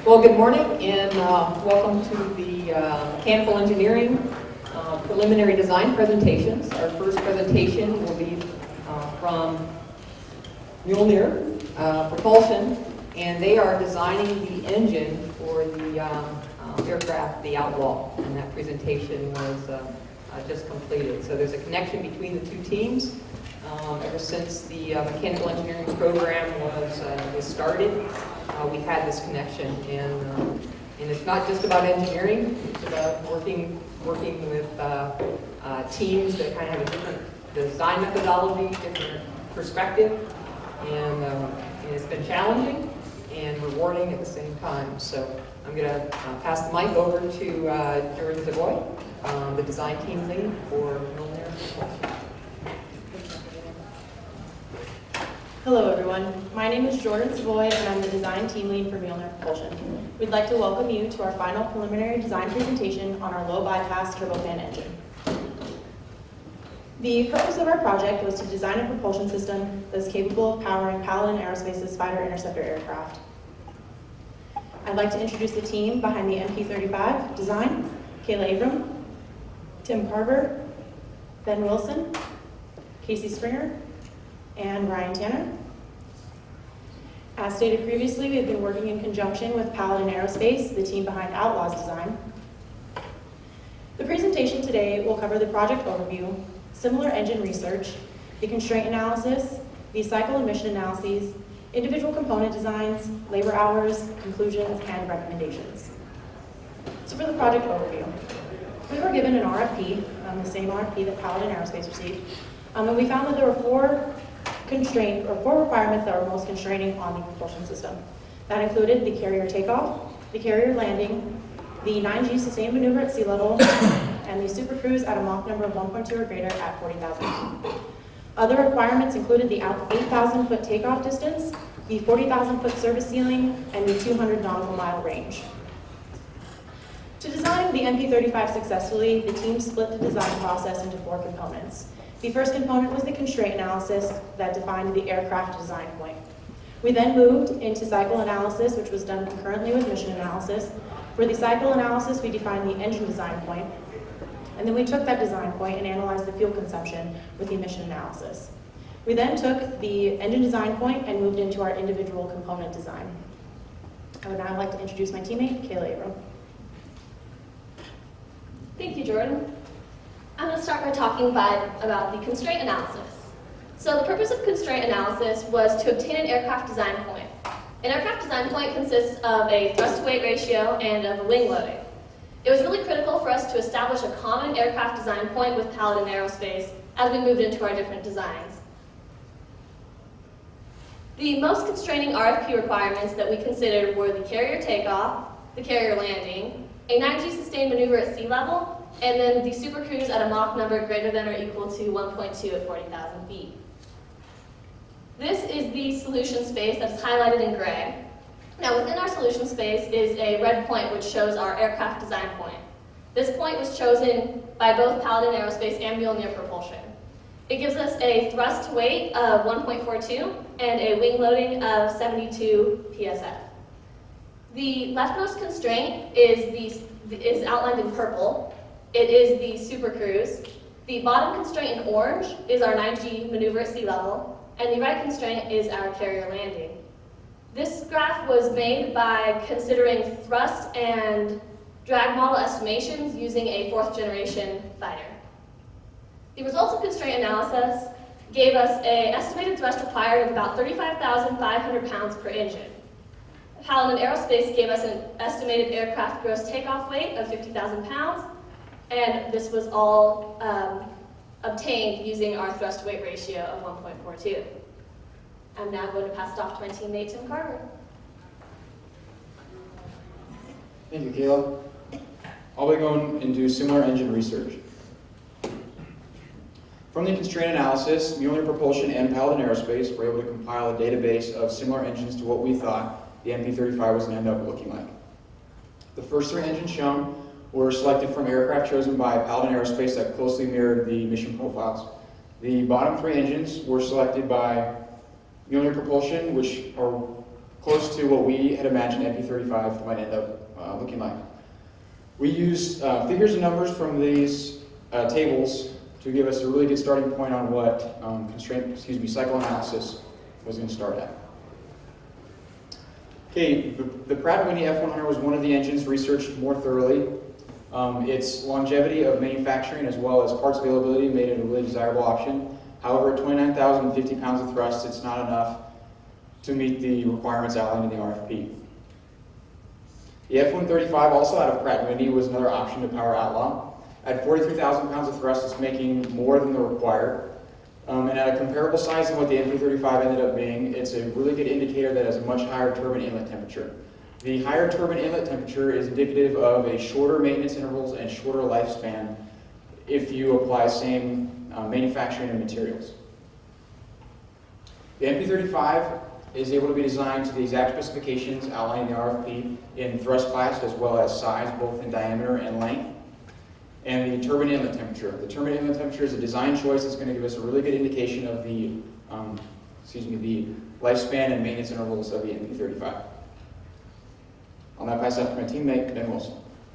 Well, good morning and welcome to the Mechanical Engineering Preliminary Design presentations. Our first presentation will be from Mjölnir Propulsion, and they are designing the engine for the aircraft, the Outlaw, and that presentation was just completed. So there's a connection between the two teams. Ever since the mechanical engineering program was started, we've had this connection, and it's not just about engineering. It's about working with teams that kind of have a different design methodology, different perspective, and it's been challenging and rewarding at the same time. So I'm going to pass the mic over to Jordan Savoy, the design team lead for Mjölnir Propulsion. Hello everyone, my name is Jordan Savoy and I'm the design team lead for Mjölnir Propulsion. We'd like to welcome you to our final preliminary design presentation on our low bypass turbofan engine. The purpose of our project was to design a propulsion system that is capable of powering Paladin Aerospace's fighter-interceptor aircraft. I'd like to introduce the team behind the MP-35 design: Kayla Abram, Tim Carver, Ben Wilson, Casey Springer, and Ryan Tanner. As stated previously, we have been working in conjunction with Paladin Aerospace, the team behind Outlaw's design. The presentation today will cover the project overview, similar engine research, the constraint analysis, the cycle and mission analyses, individual component designs, labor hours, conclusions, and recommendations. So for the project overview, we were given an RFP, the same RFP that Paladin Aerospace received, and we found that there were four requirements that were most constraining on the propulsion system. That included the carrier takeoff, the carrier landing, the 9G sustained maneuver at sea level, and the supercruise at a Mach number of 1.2 or greater at 40,000 feet. Other requirements included the 8,000-foot takeoff distance, the 40,000-foot service ceiling, and the 200 nautical mile range. To design the MP-35 successfully, the team split the design process into four components. The first component was the constraint analysis that defined the aircraft design point. We then moved into cycle analysis, which was done concurrently with mission analysis. For the cycle analysis, we defined the engine design point, and then we took that design point and analyzed the fuel consumption with the emission analysis. We then took the engine design point and moved into our individual component design. I would now like to introduce my teammate, Kayla Abram. Thank you, Jordan. I'm going to start by talking about the constraint analysis. So the purpose of constraint analysis was to obtain an aircraft design point. An aircraft design point consists of a thrust-to-weight ratio and of a wing loading. It was really critical for us to establish a common aircraft design point with Paladin Aerospace as we moved into our different designs. The most constraining RFP requirements that we considered were the carrier takeoff, the carrier landing, a 9G sustained maneuver at sea level, and then the supercruise at a Mach number greater than or equal to 1.2 at 40,000 feet. This is the solution space that's highlighted in gray. Now within our solution space is a red point which shows our aircraft design point. This point was chosen by both Paladin Aerospace and Mjölnir Propulsion. It gives us a thrust to weight of 1.42 and a wing loading of 72 psf. The leftmost constraint is outlined in purple. It is the supercruise. The bottom constraint in orange is our 9G maneuver at sea level, and the right constraint is our carrier landing. This graph was made by considering thrust and drag model estimations using a 4th generation fighter. The results of constraint analysis gave us an estimated thrust required of about 35,500 pounds per engine. Paladin Aerospace gave us an estimated aircraft gross takeoff weight of 50,000 pounds, and this was all obtained using our thrust-to-weight ratio of 1.42. I'm now going to pass it off to my teammate, Tim Carver. Thank you, Kayla. I'll be going into similar engine research. From the constraint analysis, Mjölnir Propulsion and Paladin Aerospace were able to compile a database of similar engines to what we thought the MP-35 was going to end up looking like. The first three engines shown were selected from aircraft chosen by Paladin Aerospace that closely mirrored the mission profiles. The bottom three engines were selected by Mjölnir Propulsion, which are close to what we had imagined MP-35 might end up looking like. We used figures and numbers from these tables to give us a really good starting point on what cycle analysis was going to start at. Okay, the Pratt & Whitney F100 was one of the engines researched more thoroughly. Its longevity of manufacturing as well as parts availability made it a really desirable option. However, at 29,050 pounds of thrust, it's not enough to meet the requirements outlined in the RFP. The F-135, also out of Pratt & Whitney, was another option to power Outlaw. At 43,000 pounds of thrust, it's making more than the required. And at a comparable size than what the MP-35 ended up being, it's a really good indicator that it has a much higher turbine inlet temperature. The higher turbine inlet temperature is indicative of a shorter maintenance intervals and shorter lifespan if you apply same manufacturing and materials. The MP-35 is able to be designed to the exact specifications outlined in the RFP in thrust class as well as size, both in diameter and length. And the turbine inlet temperature. The turbine inlet temperature is a design choice that's going to give us a really good indication of the, the lifespan and maintenance intervals of the MP-35. I'll now pass off to my teammate, Ben Wilson.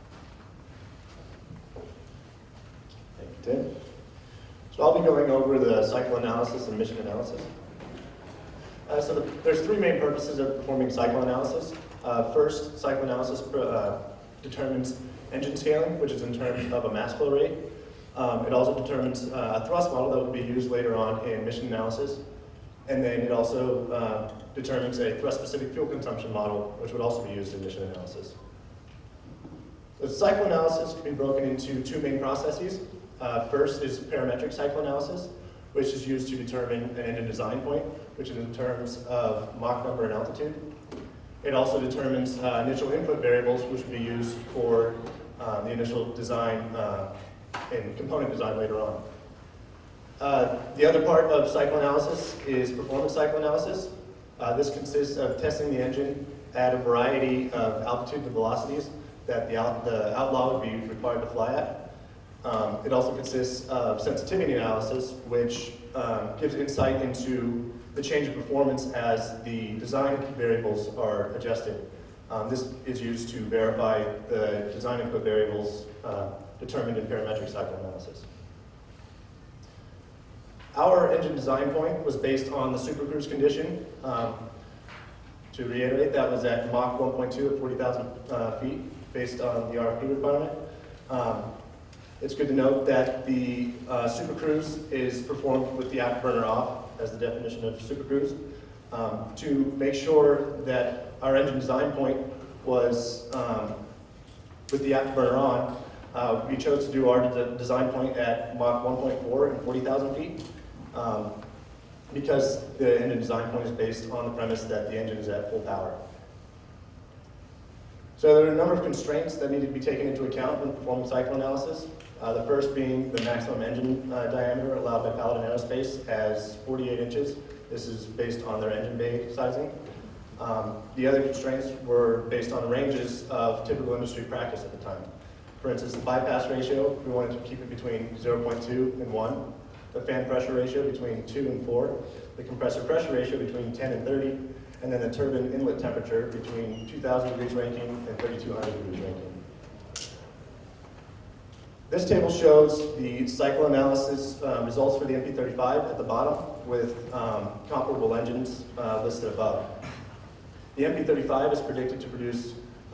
Thank you, Tim. So I'll be going over the cycle analysis and mission analysis. There's three main purposes of performing cycle analysis. First, cycle analysis determines engine scaling, which is in terms of a mass flow rate. It also determines a thrust model that will be used later on in mission analysis. And then it also determines a thrust-specific fuel consumption model, which would also be used in mission analysis. So cycle analysis can be broken into two main processes. First is parametric cycle analysis, which is used to determine an engine design point, which is in terms of Mach number and altitude. It also determines initial input variables, which will be used for the initial design and component design later on. The other part of cycle analysis is performance cycle analysis. This consists of testing the engine at a variety of altitudes and velocities that the Outlaw would be required to fly at. It also consists of sensitivity analysis, which gives insight into the change in performance as the design variables are adjusted. This is used to verify the design input variables determined in parametric cycle analysis. Our engine design point was based on the supercruise condition. To reiterate, that was at Mach 1.2 at 40,000 feet, based on the RFP requirement. It's good to note that the supercruise is performed with the afterburner off, as the definition of supercruise, to make sure that our engine design point was with the afterburner on. We chose to do our design point at Mach 1.4 and 40,000 feet because the engine design point is based on the premise that the engine is at full power. So there are a number of constraints that need to be taken into account when performing cycle analysis. The first being the maximum engine diameter allowed by Paladin Aerospace as 48 inches. This is based on their engine bay sizing. The other constraints were based on ranges of typical industry practice at the time. For instance, the bypass ratio, we wanted to keep it between 0.2 and 1. The fan pressure ratio between 2 and 4. The compressor pressure ratio between 10 and 30. And then the turbine inlet temperature between 2,000 degrees ranking and 3,200 degrees ranking. This table shows the cycle analysis results for the MP-35 at the bottom with comparable engines listed above. The MP-35 is predicted to produce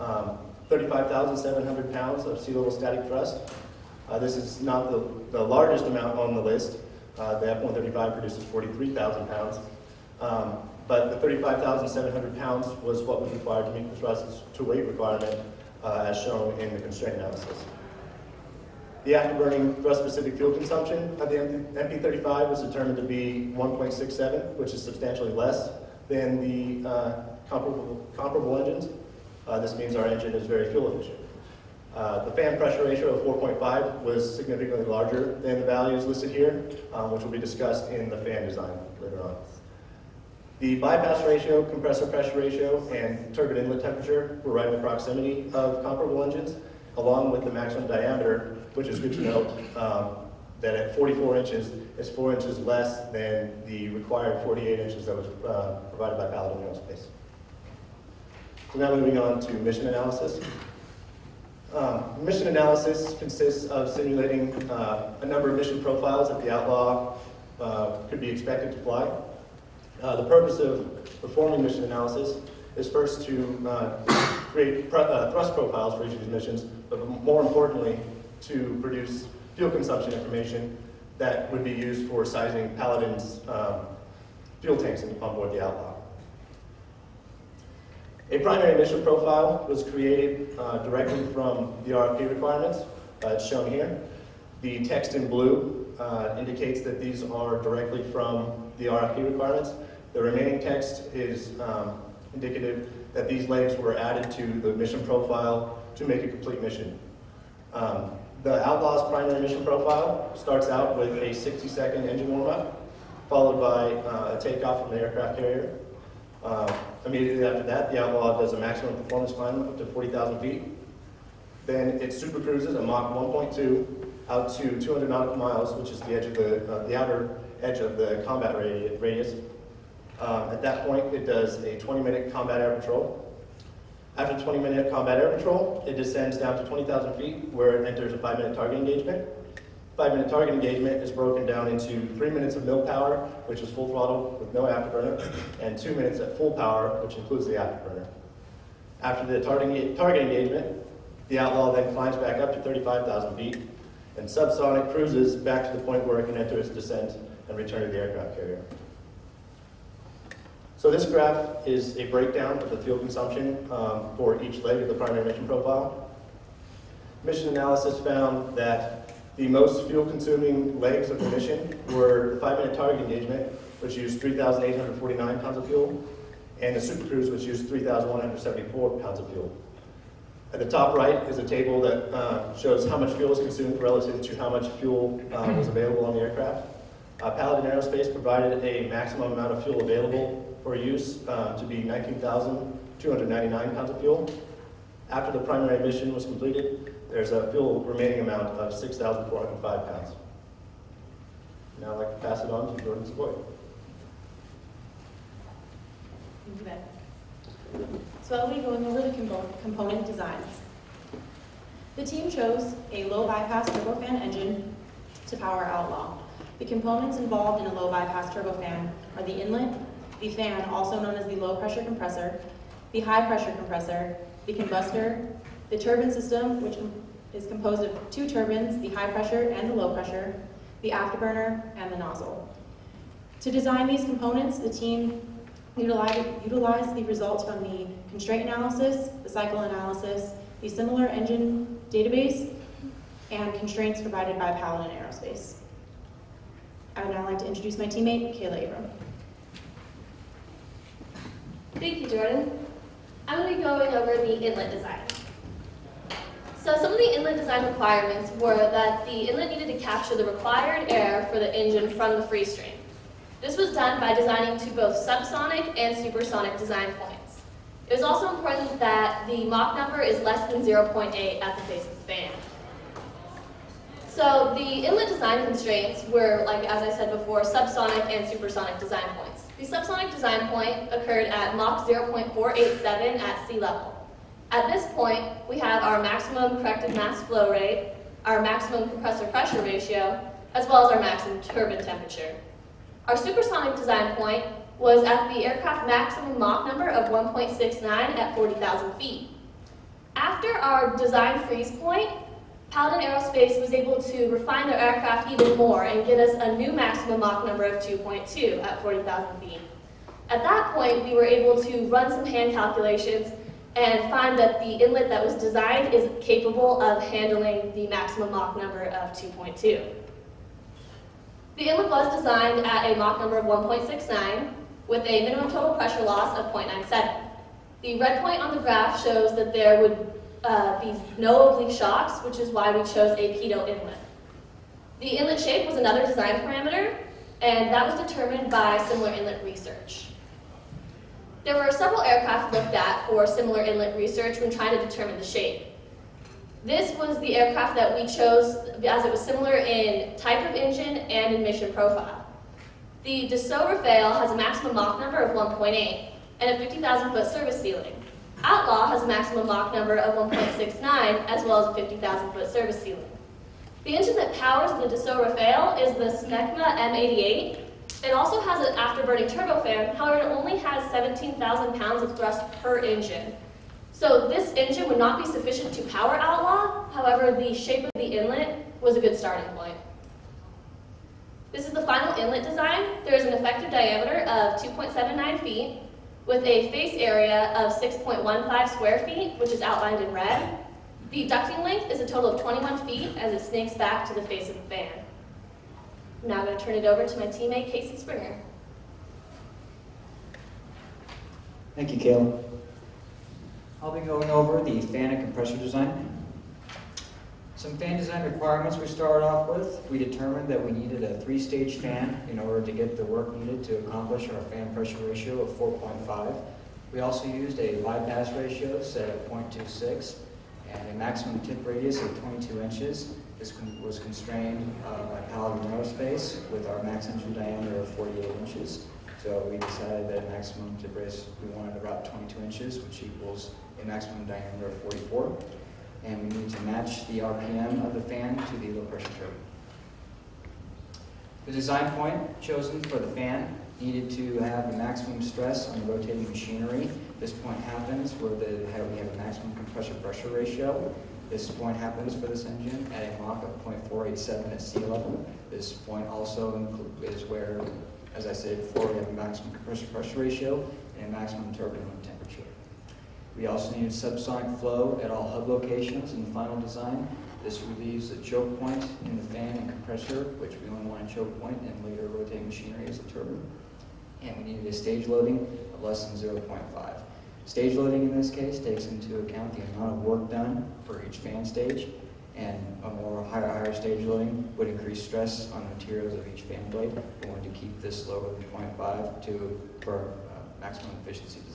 35,700 pounds of sea level static thrust. This is not the largest amount on the list. The F-135 produces 43,000 pounds. But the 35,700 pounds was what was required to meet the thrust to weight requirement as shown in the constraint analysis. The afterburning thrust-specific fuel consumption of the MP-35 was determined to be 1.67, which is substantially less than the comparable engines. This means our engine is very fuel efficient. The fan pressure ratio of 4.5 was significantly larger than the values listed here, which will be discussed in the fan design later on. The bypass ratio, compressor pressure ratio, and turbine inlet temperature were right in the proximity of comparable engines, along with the maximum diameter, which is good to note that at 44 inches, it's 4 inches less than the required 48 inches that was provided by Paladin Aerospace. So now moving on to mission analysis. Mission analysis consists of simulating a number of mission profiles that the Outlaw could be expected to fly. The purpose of performing mission analysis is first to create thrust profiles for each of these missions, but more importantly, to produce fuel consumption information that would be used for sizing Paladin's fuel tanks on board the Outlaw. A primary mission profile was created directly from the RFP requirements. It's shown here. The text in blue indicates that these are directly from the RFP requirements. The remaining text is indicative that these legs were added to the mission profile to make a complete mission. The Outlaw's primary mission profile starts out with a 60-second engine warm-up, followed by a takeoff from the aircraft carrier. Immediately after that, the Outlaw does a maximum performance climb up to 40,000 feet. Then it supercruises a Mach 1.2 out to 200 nautical miles, which is the edge of the outer edge of the combat radius. At that point, it does a 20-minute combat air patrol. After 20-minute combat air patrol, it descends down to 20,000 feet, where it enters a 5-minute target engagement. 5-minute target engagement is broken down into 3 minutes of mill power, which is full throttle with no afterburner, and 2 minutes at full power, which includes the afterburner. After the target engagement, the Outlaw then climbs back up to 35,000 feet and subsonic cruises back to the point where it can enter its descent and return to the aircraft carrier. So this graph is a breakdown of the fuel consumption for each leg of the primary mission profile. Mission analysis found that the most fuel-consuming legs of the mission were the 5-minute target engagement, which used 3,849 pounds of fuel, and the supercruise, which used 3,174 pounds of fuel. At the top right is a table that shows how much fuel was consumed relative to how much fuel was available on the aircraft. Paladin Aerospace provided a maximum amount of fuel available for use to be 19,299 pounds of fuel. After the primary mission was completed, there's a fuel remaining amount of 6,405 pounds. Now I'd like to pass it on to Jordan Savoy. Thank you, Ben. So I'll be going over the component designs. The team chose a low bypass turbofan engine to power Outlaw. The components involved in a low bypass turbofan are the inlet, the fan, also known as the low pressure compressor, the high pressure compressor, the combustor, the turbine system, which is composed of 2 turbines, the high pressure and the low pressure, the afterburner, and the nozzle. To design these components, the team utilized the results from the constraint analysis, the cycle analysis, the similar engine database, and constraints provided by Paladin Aerospace. I would now like to introduce my teammate, Kayla Abram. Thank you, Jordan. I'm going to be going over the inlet design. So some of the inlet design requirements were that the inlet needed to capture the required air for the engine from the free stream. This was done by designing to both subsonic and supersonic design points. It was also important that the Mach number is less than 0.8 at the face of the fan. So the inlet design constraints were, like as I said before, subsonic and supersonic design points. The subsonic design point occurred at Mach 0.487 at sea level. At this point, we have our maximum corrected mass flow rate, our maximum compressor pressure ratio, as well as our maximum turbine temperature. Our supersonic design point was at the aircraft maximum Mach number of 1.69 at 40,000 feet. After our design freeze point, Paladin Aerospace was able to refine their aircraft even more and get us a new maximum Mach number of 2.2 at 40,000 feet. At that point, we were able to run some hand calculations and find that the inlet that was designed is capable of handling the maximum Mach number of 2.2. The inlet was designed at a Mach number of 1.69 with a minimum total pressure loss of 0.97. The red point on the graph shows that there would be no oblique shocks, which is why we chose a pitot inlet. The inlet shape was another design parameter, and that was determined by similar inlet research. There were several aircraft looked at for similar inlet research when trying to determine the shape. This was the aircraft that we chose as it was similar in type of engine and in mission profile. The Dassault Rafale has a maximum Mach number of 1.8 and a 50,000 foot service ceiling. Outlaw has a maximum Mach number of 1.69, as well as a 50,000-foot service ceiling. The engine that powers the Dassault Rafale is the Snecma M88. It also has an afterburning turbofan, however it only has 17,000 pounds of thrust per engine. So this engine would not be sufficient to power Outlaw, however the shape of the inlet was a good starting point. This is the final inlet design. There is an effective diameter of 2.79 feet with a face area of 6.15 square feet, which is outlined in red. The ducting length is a total of 21 feet as it snakes back to the face of the fan. I'm now going to turn it over to my teammate, Casey Springer. Thank you, Kayla. I'll be going over the fan and compressor design. Some fan design requirements we started off with. We determined that we needed a 3-stage fan in order to get the work needed to accomplish our fan pressure ratio of 4.5. We also used a bypass ratio set at 0.26 and a maximum tip radius of 22 inches. This was constrained by Paladin Aerospace with our max engine diameter of 48 inches. So we decided that a maximum tip radius, we wanted about 22 inches, which equals a maximum diameter of 44. And we need to match the RPM of the fan to the low pressure turbine. The design point chosen for the fan needed to have the maximum stress on the rotating machinery. This point happens where we have a maximum compressor pressure ratio. This point happens for this engine at a Mach of 0.487 at sea level. This point also is where, as I said before, we have a maximum compressor pressure ratio and a maximum turbulent temperature. We also needed subsonic flow at all hub locations in the final design. This relieves the choke point in the fan and compressor, which we only want a choke point, and later rotating machinery as a turbine. And we needed a stage loading of less than 0.5. Stage loading in this case takes into account the amount of work done for each fan stage, and a higher stage loading would increase stress on the materials of each fan blade. We wanted to keep this lower than 0.5 for maximum efficiency design.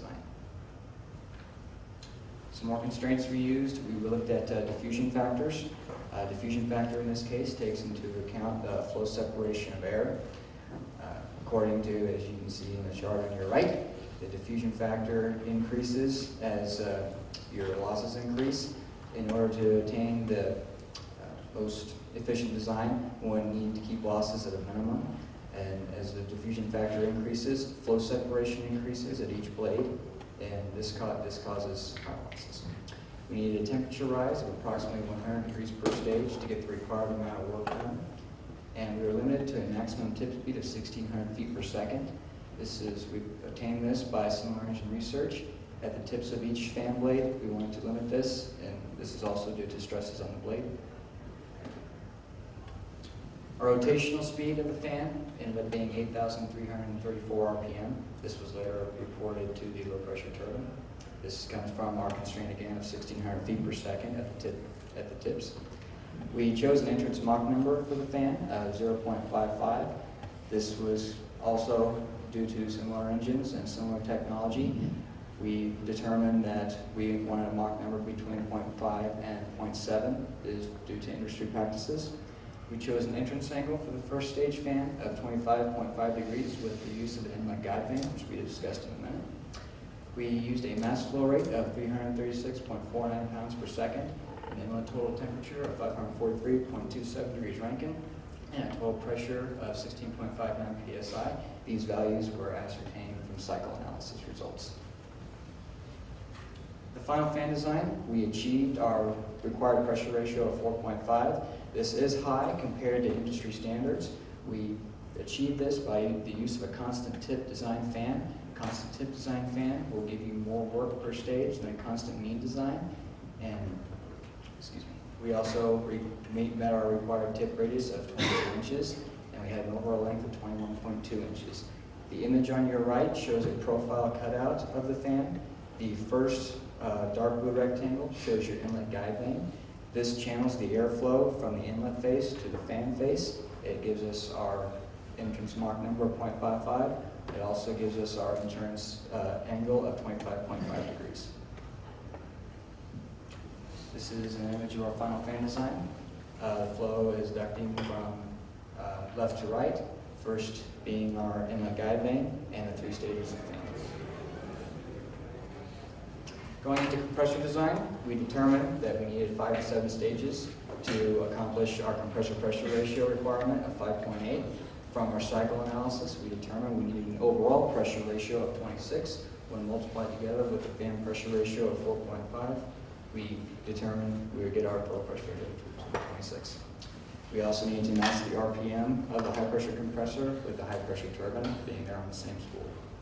Some more constraints we used. We looked at diffusion factors. Diffusion factor in this case takes into account the flow separation of air. According to, as you can see in the chart on your right, the diffusion factor increases as your losses increase. In order to attain the most efficient design, one need to keep losses at a minimum. And as the diffusion factor increases, flow separation increases at each blade, and this causes high losses. We needed a temperature rise of approximately 100 degrees per stage to get the required amount of work done. And we were limited to a maximum tip speed of 1,600 feet per second. We obtained this by similar engine research. At the tips of each fan blade, we wanted to limit this, and this is also due to stresses on the blade. Our rotational speed of the fan ended up being 8,334 RPM. This was later reported to the low pressure turbine. This comes from our constraint again of 1,600 feet per second at the tips. We chose an entrance Mach number for the fan of 0.55. This was also due to similar engines and similar technology. We determined that we wanted a Mach number between 0.5 and 0.7 is due to industry practices. We chose an entrance angle for the first stage fan of 25.5 degrees with the use of an inlet guide vane, which we discussed in a minute. We used a mass flow rate of 336.49 pounds per second, an inlet total temperature of 543.27 degrees Rankine, and a total pressure of 16.59 psi. These values were ascertained from cycle analysis results. The final fan design, we achieved our required pressure ratio of 4.5. This is high compared to industry standards. We achieved this by the use of a constant tip design fan. A constant tip design fan will give you more work per stage than a constant mean design. And, we also met our required tip radius of 22 inches, and we had an overall length of 21.2 inches. The image on your right shows a profile cutout of the fan. The first dark blue rectangle shows your inlet guide vane. This channels the airflow from the inlet face to the fan face. It gives us our entrance Mach number of 0.55. It also gives us our entrance angle of 25.5 degrees. This is an image of our final fan design. The flow is ducting from left to right, first being our inlet guide vane and the 3 stages of fan. Going into compressor design, we determined that we needed 5 to 7 stages to accomplish our compressor pressure ratio requirement of 5.8. From our cycle analysis, we determined we needed an overall pressure ratio of 26. When multiplied together with the fan pressure ratio of 4.5, we determined we would get our total pressure ratio of 26. We also need to match the RPM of the high pressure compressor with the high pressure turbine being there on the same spool.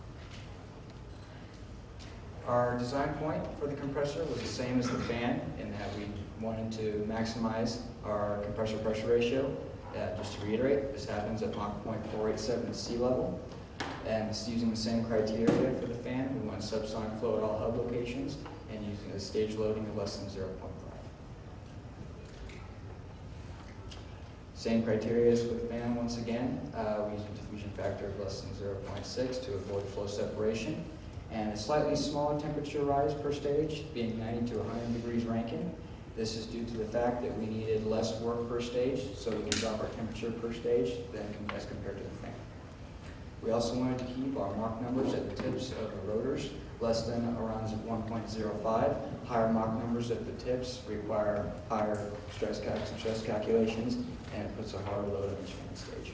Our design point for the compressor was the same as the fan in that we wanted to maximize our compressor pressure ratio. Just to reiterate, this happens at Mach 0.487 at sea level. And it's using the same criteria for the fan. We want subsonic flow at all hub locations and using a stage loading of less than 0.5. Same criteria as with the fan once again. We use a diffusion factor of less than 0.6 to avoid flow separation. And a slightly smaller temperature rise per stage, being 90 to 100 degrees Rankine. This is due to the fact that we needed less work per stage, so we can drop our temperature per stage as compared to the fan. We also wanted to keep our Mach numbers at the tips of the rotors less than around 1.05. Higher Mach numbers at the tips require higher stress calculations, and it puts a harder load on each fan stage.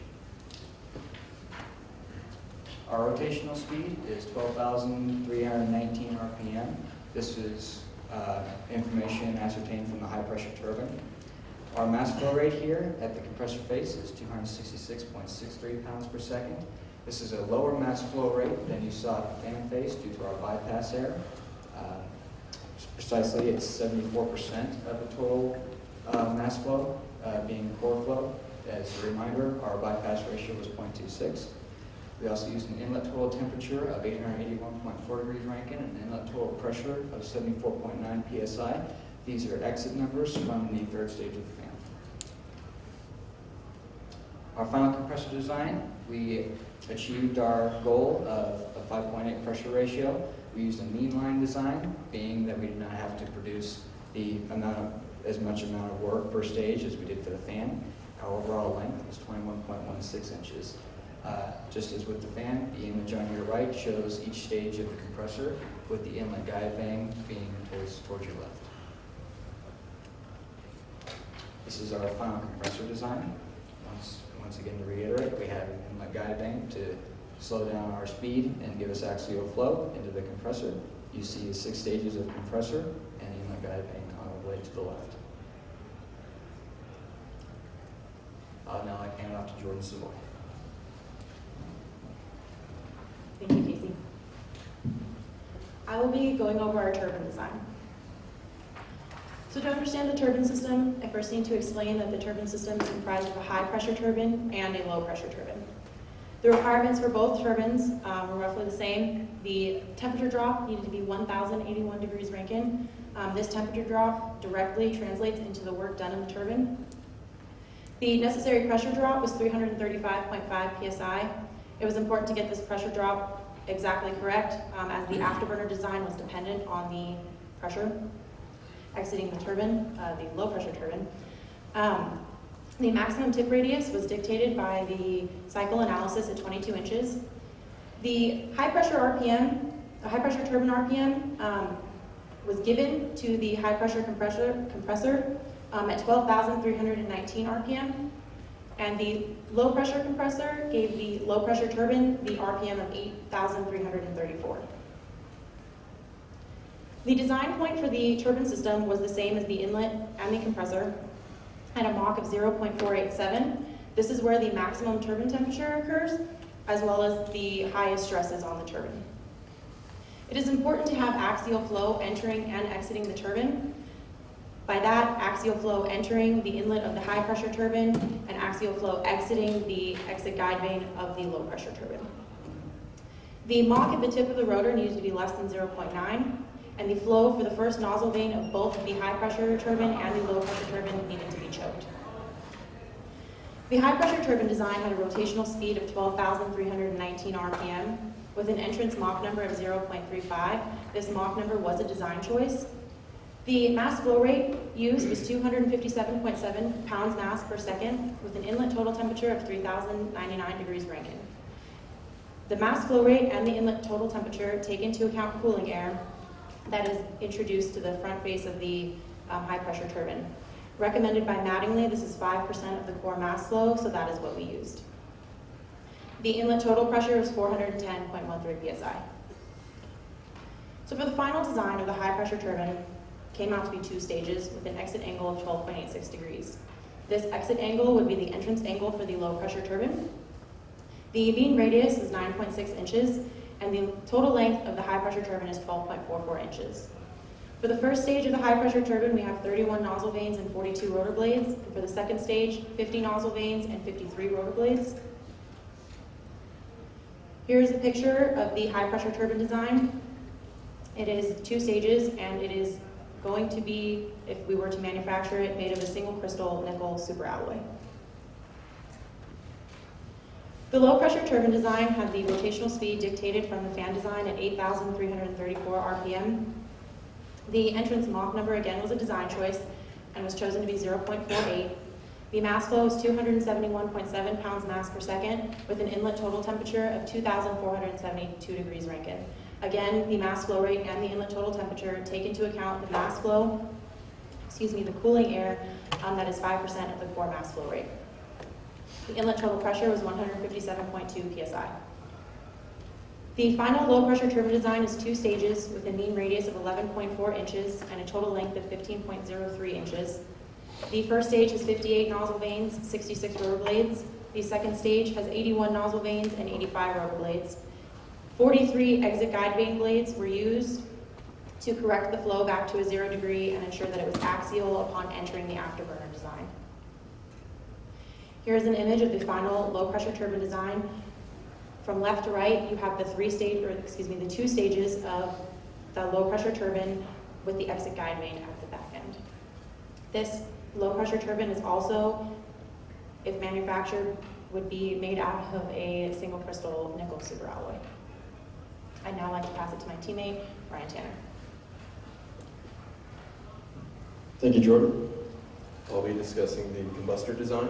Our rotational speed is 12,319 RPM. This is information ascertained from the high pressure turbine. Our mass flow rate here at the compressor face is 266.63 pounds per second. This is a lower mass flow rate than you saw at the fan face due to our bypass air. Precisely, it's 74% of the total mass flow being core flow. As a reminder, our bypass ratio was 0.26. We also used an inlet total temperature of 881.4 degrees Rankine and an inlet total pressure of 74.9 psi. These are exit numbers from the third stage of the fan. Our final compressor design, we achieved our goal of a 5.8 pressure ratio. We used a mean line design, being that we did not have to produce as much amount of work per stage as we did for the fan. Our overall length was 21.16 inches. Just as with the fan, the image on your right shows each stage of the compressor with the inlet guide vane being towards your left. This is our final compressor design. Once again, to reiterate, we have an inlet guide vane to slow down our speed and give us axial flow into the compressor. You see 6 stages of compressor and the inlet guide vane on the blade to the left. Now I hand it off to Jordan Savoy. Thank you, Casey. I will be going over our turbine design. So to understand the turbine system, I first need to explain that the turbine system is comprised of a high-pressure turbine and a low-pressure turbine. The requirements for both turbines were roughly the same. The temperature drop needed to be 1,081 degrees Rankine. This temperature drop directly translates into the work done in the turbine. The necessary pressure drop was 335.5 psi. It was important to get this pressure drop exactly correct, as the afterburner design was dependent on the pressure exiting the turbine, the low-pressure turbine. The maximum tip radius was dictated by the cycle analysis at 22 inches. The high-pressure RPM, the high-pressure turbine RPM, was given to the high-pressure compressor at 12,319 RPM. And the low-pressure compressor gave the low-pressure turbine the RPM of 8,334. The design point for the turbine system was the same as the inlet and the compressor at a Mach of 0.487. This is where the maximum turbine temperature occurs, as well as the highest stresses on the turbine. It is important to have axial flow entering and exiting the turbine. By that, axial flow entering the inlet of the high-pressure turbine and axial flow exiting the exit guide vane of the low-pressure turbine. The Mach at the tip of the rotor needed to be less than 0.9, and the flow for the first nozzle vane of both the high-pressure turbine and the low-pressure turbine needed to be choked. The high-pressure turbine design had a rotational speed of 12,319 RPM with an entrance Mach number of 0.35. This Mach number was a design choice. The mass flow rate used was 257.7 pounds mass per second with an inlet total temperature of 3,099 degrees Rankine. The mass flow rate and the inlet total temperature take into account cooling air, that is introduced to the front face of the high-pressure turbine. Recommended by Mattingly, this is 5% of the core mass flow, so that is what we used. The inlet total pressure is 410.13 psi. So for the final design of the high-pressure turbine, came out to be 2 stages with an exit angle of 12.86 degrees. This exit angle would be the entrance angle for the low-pressure turbine. The beam radius is 9.6 inches, and the total length of the high-pressure turbine is 12.44 inches. For the first stage of the high-pressure turbine, we have 31 nozzle vanes and 42 rotor blades. And for the second stage, 50 nozzle vanes and 53 rotor blades. Here's a picture of the high-pressure turbine design. It is 2 stages, and it is going to be, if we were to manufacture it, made of a single crystal nickel superalloy. The low-pressure turbine design had the rotational speed dictated from the fan design at 8,334 RPM. The entrance Mach number, again, was a design choice and was chosen to be 0.48. The mass flow is 271.7 pounds mass per second with an inlet total temperature of 2,472 degrees Rankine. Again, the mass flow rate and the inlet total temperature take into account the mass flow, the cooling air that is 5% of the core mass flow rate. The inlet total pressure was 157.2 psi. The final low-pressure turbine design is 2 stages with a mean radius of 11.4 inches and a total length of 15.03 inches. The first stage has 58 nozzle vanes, 66 rotor blades. The second stage has 81 nozzle vanes and 85 rotor blades. 43 exit guide vane blades were used to correct the flow back to a 0 degree and ensure that it was axial upon entering the afterburner design. Here's an image of the final low-pressure turbine design. From left to right, you have the 2 stages of the low-pressure turbine with the exit guide vane at the back end. This low-pressure turbine is also, if manufactured, would be made out of a single crystal nickel superalloy. I'd now like to pass it to my teammate, Ryan Tanner. Thank you, Jordan. I'll be discussing the combustor design.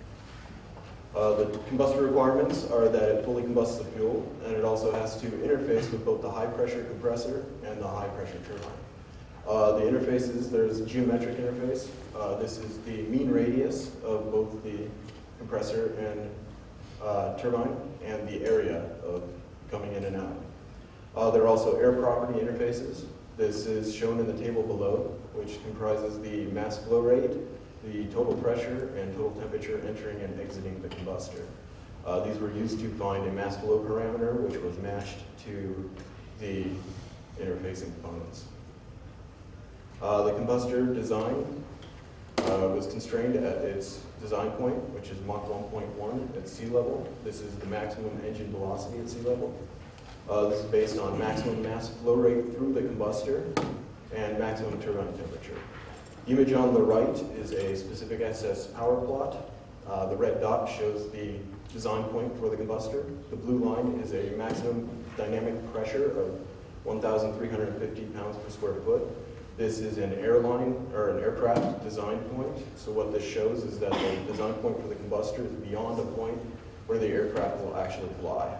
The combustor requirements are that it fully combusts the fuel, and it also has to interface with both the high-pressure compressor and the high-pressure turbine. The interfaces, there's a geometric interface. This is the mean radius of both the compressor and turbine and the area of coming in and out. There are also air property interfaces. This is shown in the table below, which comprises the mass flow rate, the total pressure, and total temperature entering and exiting the combustor. These were used to find a mass flow parameter, which was matched to the interfacing components. The combustor design was constrained at its design point, which is Mach 1.1 at sea level. This is the maximum engine velocity at sea level. This is based on maximum mass flow rate through the combustor and maximum turbine temperature. The image on the right is a specific SS power plot. The red dot shows the design point for the combustor. The blue line is a maximum dynamic pressure of 1,350 pounds per square foot. This is an airline or an aircraft design point. So what this shows is that the design point for the combustor is beyond a point where the aircraft will actually fly,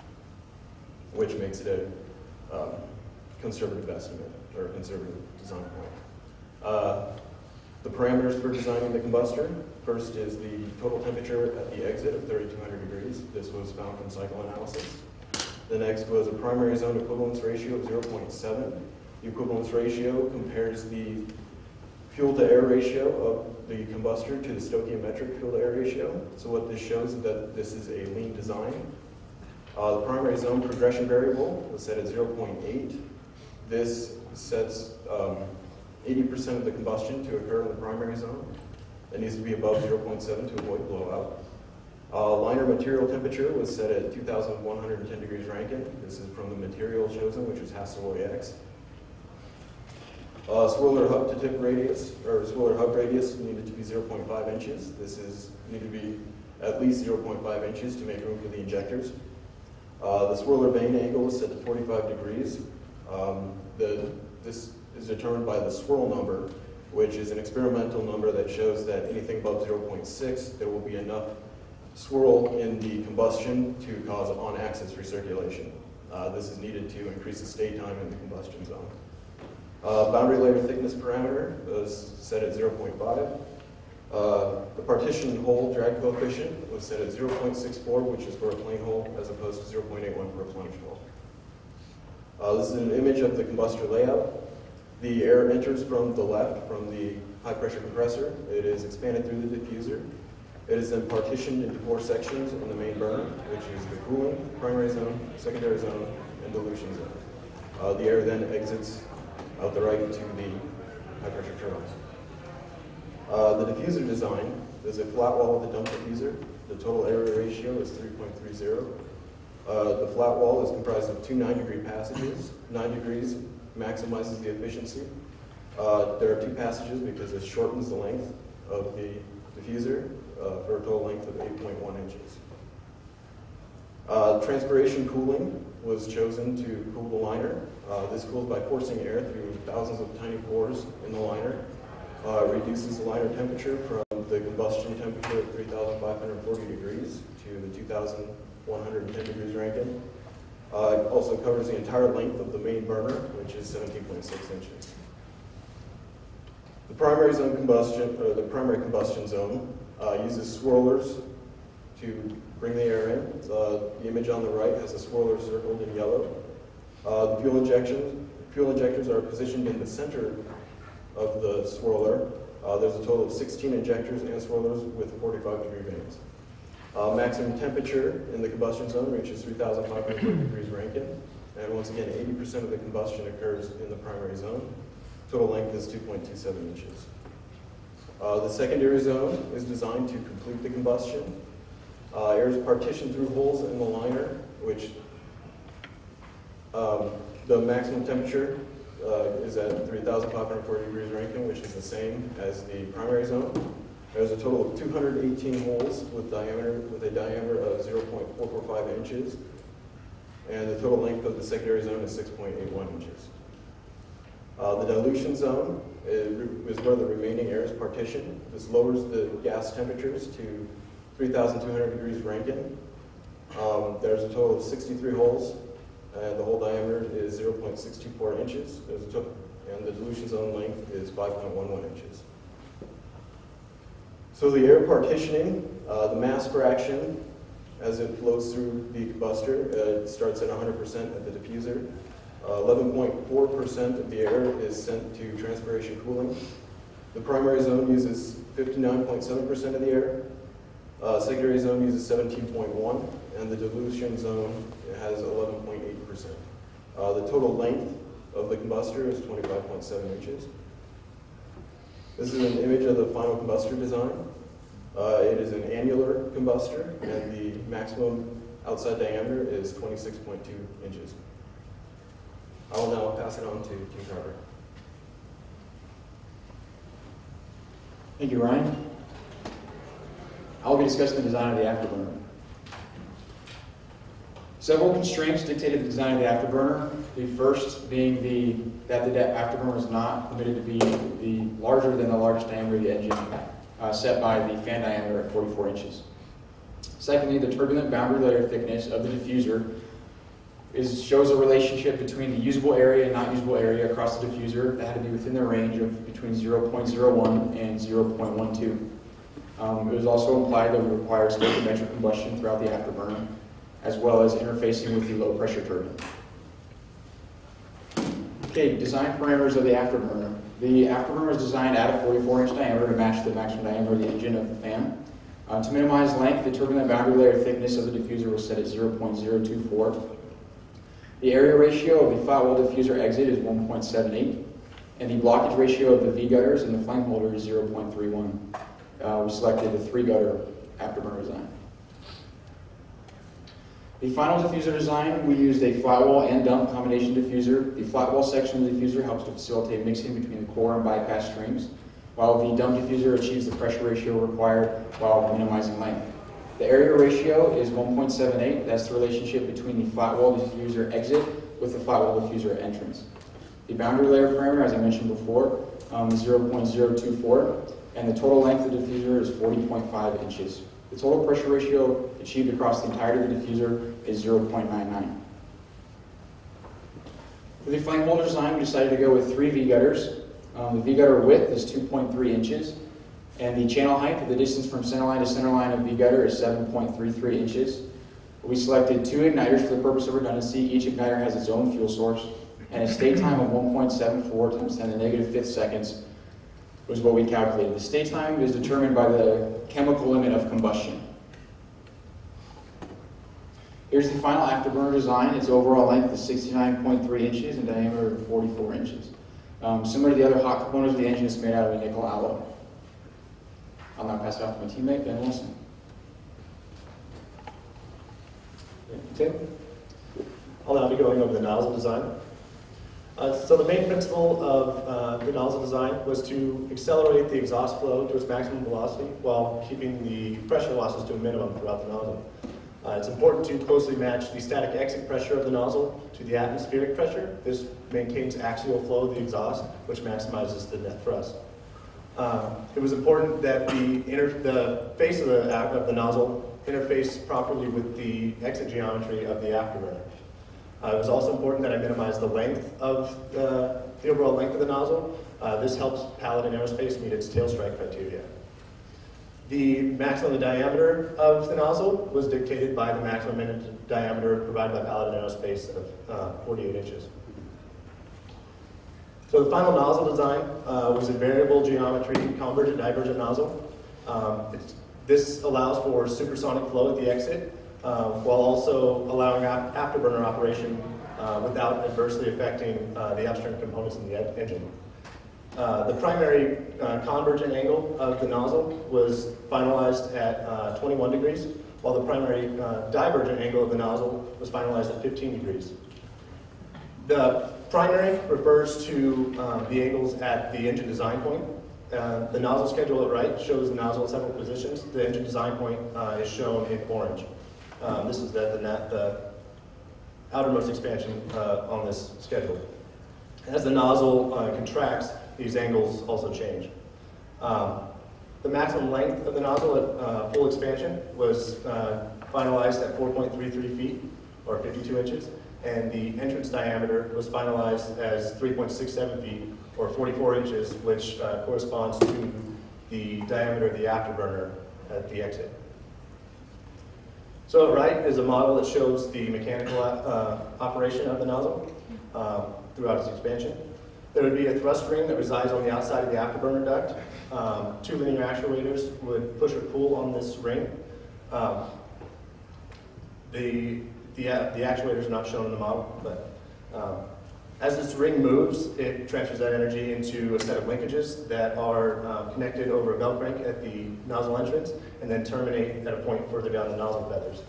which makes it a conservative estimate or a conservative design point. The parameters for designing the combustor. First is the total temperature at the exit of 3,200 degrees. This was found from cycle analysis. The next was a primary zone equivalence ratio of 0.7. The equivalence ratio compares the fuel to air ratio of the combustor to the stoichiometric fuel to air ratio. So what this shows is that this is a lean design. The primary zone progression variable was set at 0.8. This sets 80% of the combustion to occur in the primary zone. It needs to be above 0.7 to avoid blowout. Liner material temperature was set at 2,110 degrees Rankine. This is from the material chosen, which was Haslam AX. Swirler hub to tip radius, or swirler hub radius needed to be 0.5 inches. This needed to be at least 0.5 inches to make room for the injectors. The swirler vane angle was set to 45 degrees. This is determined by the swirl number, which is an experimental number that shows that anything above 0.6, there will be enough swirl in the combustion to cause on-axis recirculation. This is needed to increase the stay time in the combustion zone. Boundary layer thickness parameter was set at 0.5. The partition hole drag coefficient was set at 0.64, which is for a plain hole, as opposed to 0.81 for a plunged hole. This is an image of the combustor layout. The air enters from the left, from the high pressure compressor. It is expanded through the diffuser. It is then partitioned into 4 sections in the main burner, which is the cooling, primary zone, secondary zone, and dilution zone. The air then exits out the right to the high pressure turbines. The diffuser design is a flat wall with a dump diffuser. The total area ratio is 3.30. The flat wall is comprised of 2 9-degree passages. 9 degrees maximizes the efficiency. There are 2 passages because it shortens the length of the diffuser for a total length of 8.1 inches. Transpiration cooling was chosen to cool the liner. This cools by forcing air through thousands of tiny pores in the liner. Reduces the liner temperature from the combustion temperature of 3,540 degrees to the 2,110 degrees Rankine. It also covers the entire length of the main burner, which is 17.6 inches. The primary zone combustion, or the primary combustion zone, uses swirlers to bring the air in. The image on the right has a swirler circled in yellow. The fuel injectors are positioned in the center of the swirler. There's a total of 16 injectors and swirlers with 45-degree vanes. Maximum temperature in the combustion zone reaches 3,540 degrees Rankine. And once again, 80% of the combustion occurs in the primary zone. Total length is 2.27 inches. The secondary zone is designed to complete the combustion. Air is partitioned through holes in the liner, which the maximum temperature is at 3,540 degrees Rankine, which is the same as the primary zone. There's a total of 218 holes with a diameter of 0.445 inches, and the total length of the secondary zone is 6.81 inches. The dilution zone is where the remaining air is partitioned. This lowers the gas temperatures to 3,200 degrees Rankine. There's a total of 63 holes, and the hole diameter is 0.624 inches. And the dilution zone length is 5.11 inches. So the air partitioning, the mass fraction, as it flows through the combustor, it starts at 100% at the diffuser. 11.4% of the air is sent to transpiration cooling. The primary zone uses 59.7% of the air. Secondary zone uses 17.1%, and the dilution zone has 11.8%. The total length of the combustor is 25.7 inches. This is an image of the final combustor design. It is an annular combustor, and the maximum outside diameter is 26.2 inches. I will now pass it on to Team Carver. Thank you, Ryan. I'll be discussing the design of the afterburner. Several constraints dictated the design of the afterburner. The first being that the afterburner is not permitted to be larger than the largest diameter of the engine, set by the fan diameter at 44 inches. Secondly, the turbulent boundary layer thickness of the diffuser shows a relationship between the usable area and not usable area across the diffuser that had to be within the range of between 0.01 and 0.12. It was also implied that we required stable conventional combustion throughout the afterburner, as well as interfacing with the low pressure turbine. Okay, design parameters of the afterburner. The afterburner is designed at a 44-inch diameter to match the maximum diameter of the engine of the fan. To minimize length, the turbulent boundary layer thickness of the diffuser was set at 0.024. The area ratio of the flat wall diffuser exit is 1.78, and the blockage ratio of the V-gutters and the flame holder is 0.31. We selected the 3-gutter afterburner design. The final diffuser design, we used a flat wall and dump combination diffuser. The flat wall section of the diffuser helps to facilitate mixing between the core and bypass streams, while the dump diffuser achieves the pressure ratio required while minimizing length. The area ratio is 1.78. That's the relationship between the flat wall diffuser exit with the flat wall diffuser entrance. The boundary layer parameter, as I mentioned before, is 0.024, and the total length of the diffuser is 40.5 inches. The total pressure ratio achieved across the entirety of the diffuser is 0.99. For For the flame holder design, we decided to go with 3 V-gutters. The V-gutter width is 2.3 inches, and the channel height, the distance from centerline to centerline of V-gutter, is 7.33 inches. We selected 2 igniters for the purpose of redundancy. Each igniter has its own fuel source, and a state time of 1.74 times 10 to the -5 seconds was what we calculated. The state time is determined by the chemical limit of combustion. Here's the final afterburner design. Its overall length is 69.3 inches and diameter of 44 inches. Similar to the other hot components of the engine, it's made out of a nickel alloy. I'll now pass it off to my teammate, Ben Wilson. Tim? I'll now be going over the nozzle design. So the main principle of the nozzle design was to accelerate the exhaust flow to its maximum velocity while keeping the pressure losses to a minimum throughout the nozzle. It's important to closely match the static exit pressure of the nozzle to the atmospheric pressure. This maintains axial flow of the exhaust, which maximizes the net thrust. It was important that the face of the nozzle interface properly with the exit geometry of the afterburner. It was also important that I minimize the length of the overall length of the nozzle. This helps Paladin Aerospace meet its tail strike criteria. The maximum diameter of the nozzle was dictated by the maximum diameter provided by Paladin Aerospace of 48 inches. So the final nozzle design was a variable geometry convergent divergent nozzle. This allows for supersonic flow at the exit, while also allowing afterburner operation without adversely affecting the upstream components in the engine. The primary convergent angle of the nozzle was finalized at 21 degrees, while the primary divergent angle of the nozzle was finalized at 15 degrees. The primary refers to the angles at the engine design point. The nozzle schedule at right shows the nozzle in several positions. The engine design point is shown in orange. This is the outermost expansion on this schedule. As the nozzle contracts, these angles also change. The maximum length of the nozzle at full expansion was finalized at 4.33 feet, or 52 inches, and the entrance diameter was finalized as 3.67 feet, or 44 inches, which corresponds to the diameter of the afterburner at the exit. So at right is a model that shows the mechanical operation of the nozzle throughout its expansion. There would be a thrust ring that resides on the outside of the afterburner duct. 2 linear actuators would push or pull on this ring. The actuators are not shown in the model, but as this ring moves, it transfers that energy into a set of linkages that are connected over a belt crank at the nozzle entrance and then terminate at a point further down the nozzle feathers.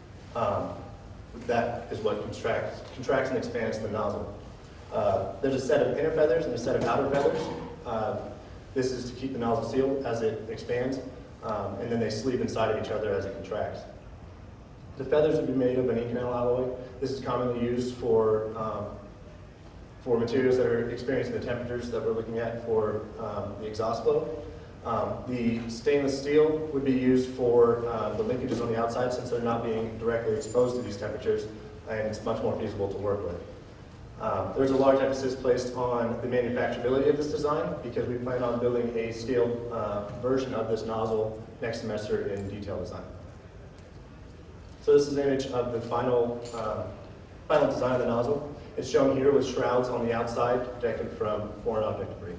That is what contracts and expands the nozzle. There's a set of inner feathers and a set of outer feathers. This is to keep the nozzle sealed as it expands, and then they sleeve inside of each other as it contracts. The feathers would be made of an Inconel alloy. This is commonly used for materials that are experiencing the temperatures that we're looking at for the exhaust flow. The stainless steel would be used for the linkages on the outside, since they're not being directly exposed to these temperatures, and it's much more feasible to work with. There's a large emphasis placed on the manufacturability of this design, because we plan on building a scaled version of this nozzle next semester in detail design. So this is an image of the final design of the nozzle. It's shown here with shrouds on the outside protected from foreign object debris.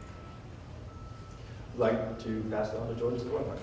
I'd like to pass it on to Jordan Scoreline.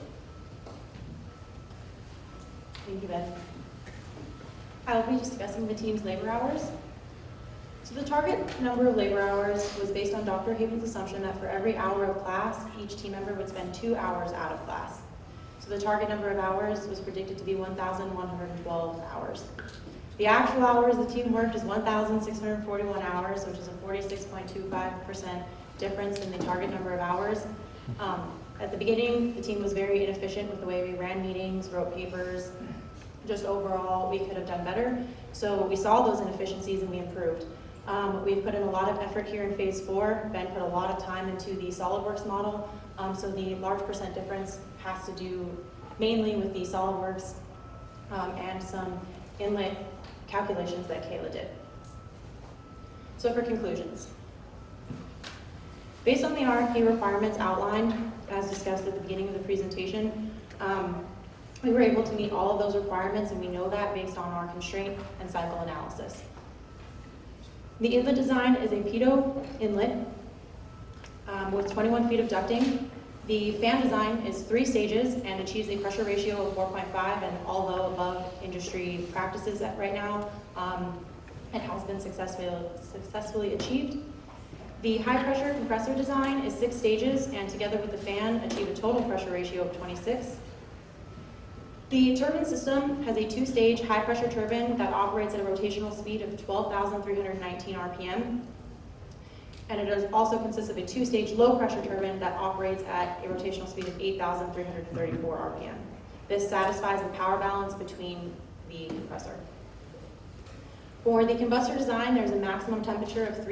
Thank you, Ben. I will be discussing the team's labor hours. So the target number of labor hours was based on Dr. Haven's assumption that for every hour of class, each team member would spend 2 hours out of class. So the target number of hours was predicted to be 1,112 hours. The actual hours the team worked is 1,641 hours, which is a 46.25% difference in the target number of hours. At the beginning, the team was very inefficient with the way we ran meetings, wrote papers. Just overall, we could have done better. So we saw those inefficiencies and we improved. We've put in a lot of effort here in phase 4. Ben put a lot of time into the SolidWorks model. So the large percent difference has to do mainly with the SolidWorks and some inlet calculations that Kayla did. So for conclusions. Based on the RFP requirements outlined, as discussed at the beginning of the presentation, we were able to meet all of those requirements, and we know that based on our constraint and cycle analysis. The inlet design is a pitot inlet with 21 feet of ducting. The fan design is 3 stages and achieves a pressure ratio of 4.5, and although above industry practices right now, it has been successfully achieved. The high pressure compressor design is 6 stages, and together with the fan, achieve a total pressure ratio of 26. The turbine system has a 2-stage high pressure turbine that operates at a rotational speed of 12,319 RPM. And it also consists of a 2-stage low pressure turbine that operates at a rotational speed of 8,334 RPM. This satisfies the power balance between the compressor. For the combustor design, there's a maximum temperature of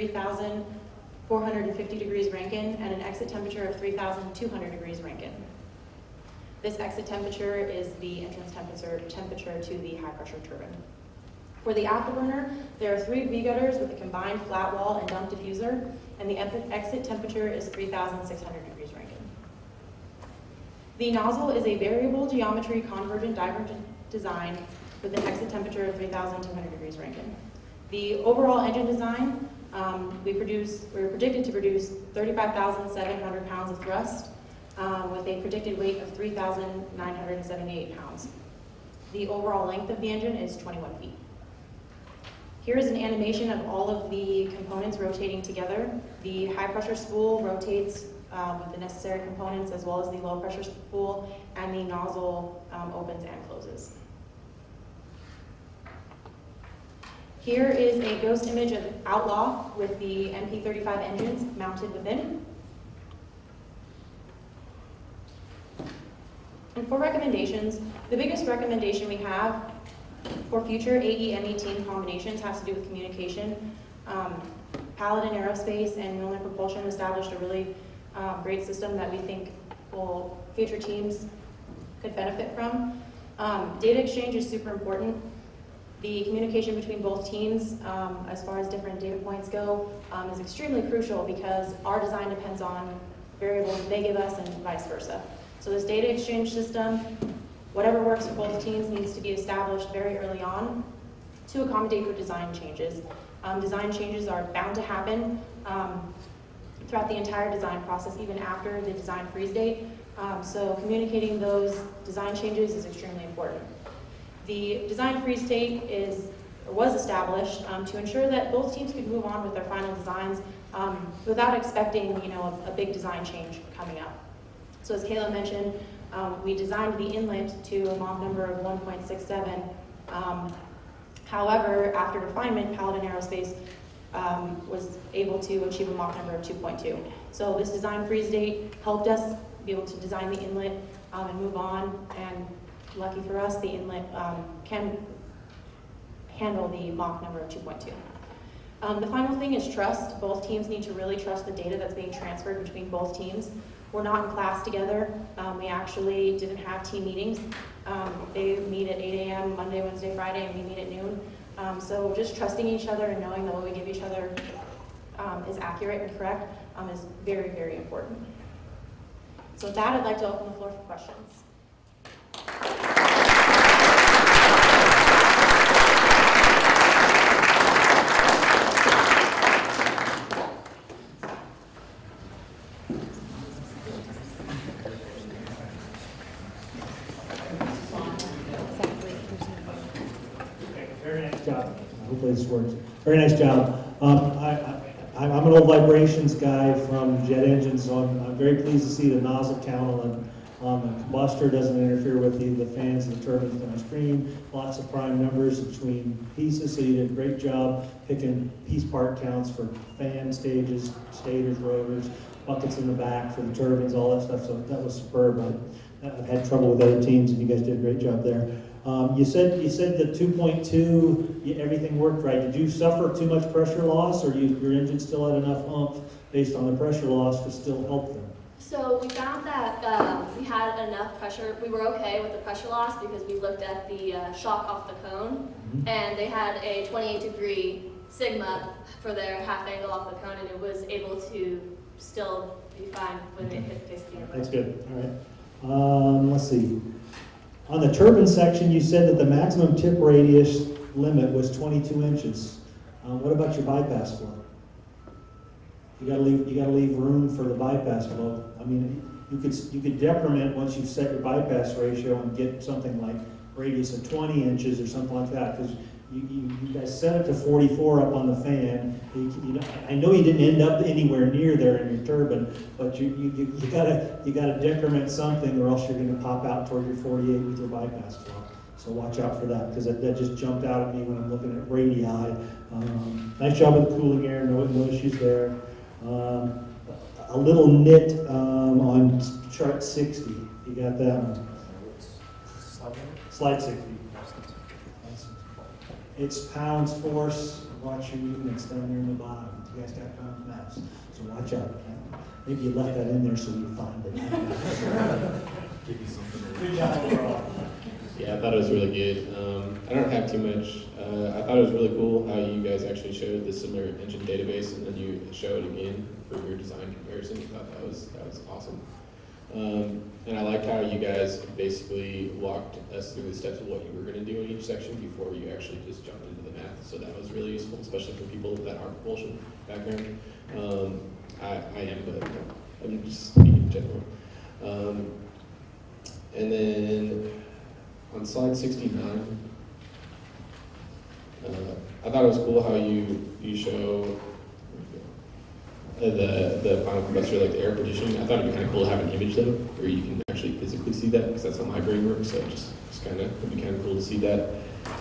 3,450 degrees Rankine and an exit temperature of 3,200 degrees Rankine. This exit temperature is the entrance temperature to the high pressure turbine. For the afterburner, there are 3 V-gutters with a combined flat wall and dump diffuser, and the exit temperature is 3,600 degrees Rankine. The nozzle is a variable geometry convergent divergent design with an exit temperature of 3,200 degrees Rankine. The overall engine design, we're predicted to produce 35,700 pounds of thrust with a predicted weight of 3,978 pounds. The overall length of the engine is 21 feet. Here is an animation of all of the components rotating together. The high pressure spool rotates with the necessary components, as well as the low pressure spool, and the nozzle opens and closes. Here is a ghost image of Outlaw with the MP-35 engines mounted within. And for recommendations, the biggest recommendation we have for future AE-ME team combinations has to do with communication. Paladin Aerospace and Mjölnir Propulsion established a really great system that we think future teams could benefit from. Data exchange is super important. The communication between both teams, as far as different data points go, is extremely crucial because our design depends on variables they give us and vice versa. So this data exchange system, whatever works for both teams, needs to be established very early on to accommodate for design changes. Design changes are bound to happen throughout the entire design process, even after the design freeze date. So communicating those design changes is extremely important. The design freeze date was established to ensure that both teams could move on with their final designs without expecting, a big design change coming up. So as Kayla mentioned, we designed the inlet to a Mach number of 1.67. However, after refinement, Paladin Aerospace was able to achieve a Mach number of 2.2. So this design freeze date helped us be able to design the inlet and move on, and lucky for us, the inlet can handle the Mach number of 2.2. The final thing is trust. Both teams need to really trust the data that's being transferred between both teams. We're not in class together. We actually didn't have team meetings. They meet at 8 a.m. Monday, Wednesday, Friday, and we meet at noon. So just trusting each other and knowing that what we give each other is accurate and correct is very, very important. So with that, I'd like to open the floor for questions. Hopefully this works. Very nice job. I'm an old vibrations guy from jet engines, so I'm very pleased to see the nozzle count on the combustor doesn't interfere with the fans and the turbines downstream. Lots of prime numbers between pieces, so you did a great job picking piece part counts for fan stages, stators, rotors, buckets in the back for the turbines, all that stuff. So that was superb. I've had trouble with other teams, and you guys did a great job there. You said that 2.2, everything worked right. Did you suffer too much pressure loss, or your engine still had enough oomph based on the pressure loss to still help them? So we found that we had enough pressure. We were okay with the pressure loss because we looked at the shock off the cone, and they had a 28-degree sigma for their half angle off the cone, and it was able to still be fine when it hit face the airplane. That's good, all right. Let's see. On the turbine section, you said that the maximum tip radius limit was 22 inches. What about your bypass flow? You gotta leave room for the bypass flow. I mean, you could decrement once you've set your bypass ratio and get something like radius of 20 inches or something like that, because you guys set it to 44 up on the fan. I know you didn't end up anywhere near there in your turbine, but you gotta decrement something, or else you're gonna pop out toward your 48 with your bypass flow. So watch out for that, because that just jumped out at me when I'm looking at radii. Nice job with the cooling air, no issues there. A little nit on chart 60. You got that one? Slide 60. It's pounds force. Watch your units down there in the bottom. You guys got pounds mass, so watch out. Maybe you left that in there so you find it. Give you something. Good job, overall. Yeah, I thought it was really good. I don't have too much. I thought it was really cool how you guys actually showed the similar engine database, and then you show it again for your design comparison. I thought that was awesome. And I liked how you guys basically walked us through the steps of what you were going to do in each section before you actually just jumped into the math. So that was really useful, especially for people that aren't propulsion background. I am, but no, I'm just speaking in general. And then on slide 69, I thought it was cool how you show the final combustor, like the air conditioning. I thought it'd be kind of cool to have an image though, where you can actually physically see that, because that's how my brain works. So just kind of would be kind of cool to see that.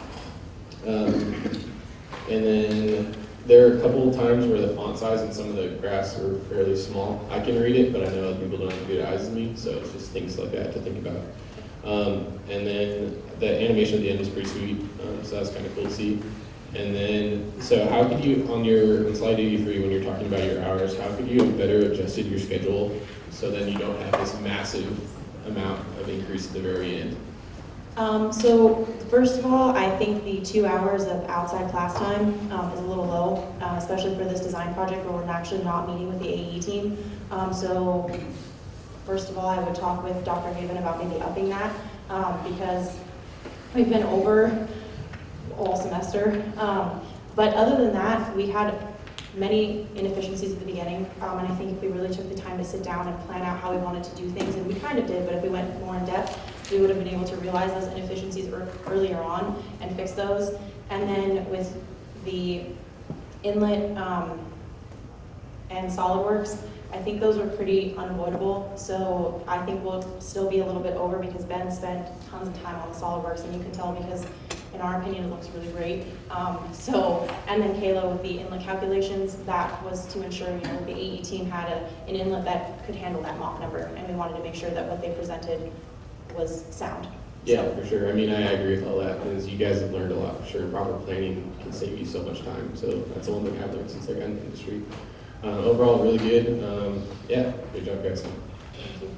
And then there are a couple of times where the font size and some of the graphs are fairly small. I can read it, but I know other people don't have good eyes as me, so it's just things like that to think about. And then the animation at the end is pretty sweet, so that's kind of cool to see. And then, so how could you, on slide 83, when you're talking about your hours, how could you have better adjusted your schedule so then you don't have this massive amount of increase at the very end? So first of all, I think the 2 hours of outside class time is a little low, especially for this design project where we're actually not meeting with the AE team. So first of all, I would talk with Dr. Haven about maybe upping that because we've been over all semester. But other than that, we had many inefficiencies at the beginning, and I think if we really took the time to sit down and plan out how we wanted to do things, and we kind of did, but if we went more in depth, we would have been able to realize those inefficiencies earlier on and fix those. And then with the inlet and SolidWorks, I think those are pretty unavoidable. So I think we'll still be a little bit over because Ben spent tons of time on the SolidWorks, and you can tell because in our opinion it looks really great. And then Kayla with the inlet calculations, that was to ensure, you know, the AE team had an inlet that could handle that Mach number, and we wanted to make sure that what they presented was sound. Yeah, for sure. I mean, I agree with all that, because you guys have learned a lot, for sure. Proper planning can save you so much time, so that's the one thing I've learned since I got in the industry. Overall, really good. Yeah, good job, guys. Thank you.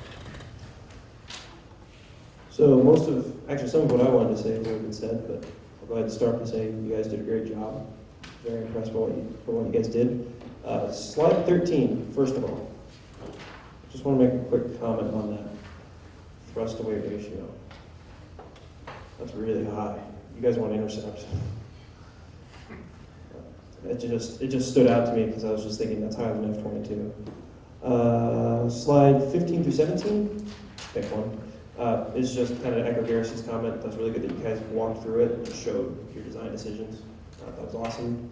So some of what I wanted to say has already been said, but I'll go ahead and start by saying you guys did a great job. Very impressed by what you guys did. Slide 13, first of all. Just want to make a quick comment on that thrust to weight ratio. That's really high. You guys want to intercept. It just stood out to me because I was just thinking that's higher than F-22. Slide 15 through 17, pick one. Is just kind of echo Garrison's comment. That's really good that you guys walked through it and showed your design decisions. That was awesome.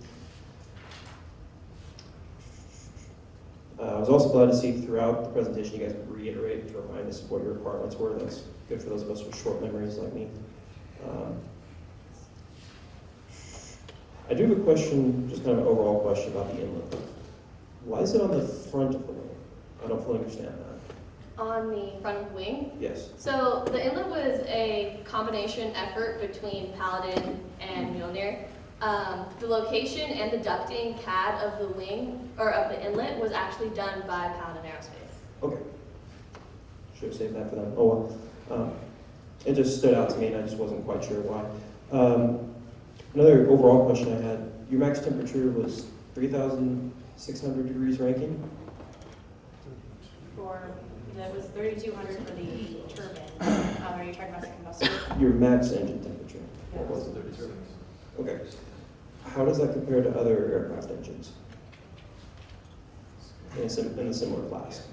I was also glad to see throughout the presentation you guys reiterate to remind us of what your requirements were. That's good for those of us with short memories like me. I do have a question, just kind of an overall question about the inlet. Why is it on the front of the wing? I don't fully understand that. On the front of the wing? Yes. So the inlet was a combination effort between Paladin and Mjölnir. The location and the ducting CAD of the wing, or of the inlet, was actually done by Paladin Aerospace. Okay. Should have saved that for them. Oh well. It just stood out to me and I just wasn't quite sure why. Another overall question I had, your max temperature was 3,600 degrees Rankine? That was 3,200 for the turbine. Are you talking about the combustor? Your max engine temperature. What was it? 36. Okay. How does that compare to other aircraft engines in a similar class?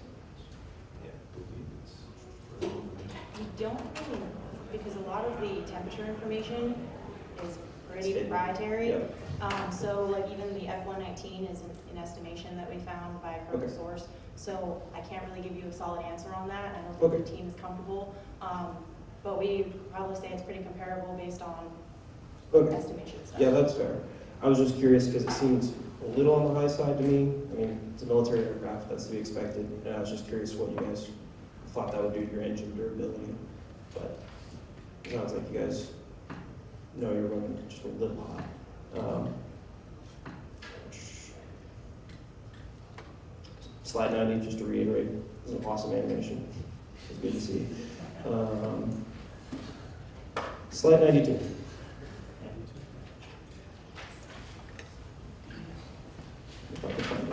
We don't really, because a lot of the temperature information is pretty proprietary. Yep. So like even the F-119 is an estimation that we found by a critical Okay. source. So I can't really give you a solid answer on that. I don't think Okay. the team is comfortable. But we probably say it's pretty comparable based on Okay. estimation stuff. Yeah, that's fair. I was just curious because it seems a little on the high side to me. I mean, it's a military aircraft, that's to be expected. And I was just curious what you guys thought that would do to your engine durability. But it sounds like you guys know you're running just a little hot. Slide 90, just to reiterate, is an awesome animation. It's good to see. Slide 92. If I can find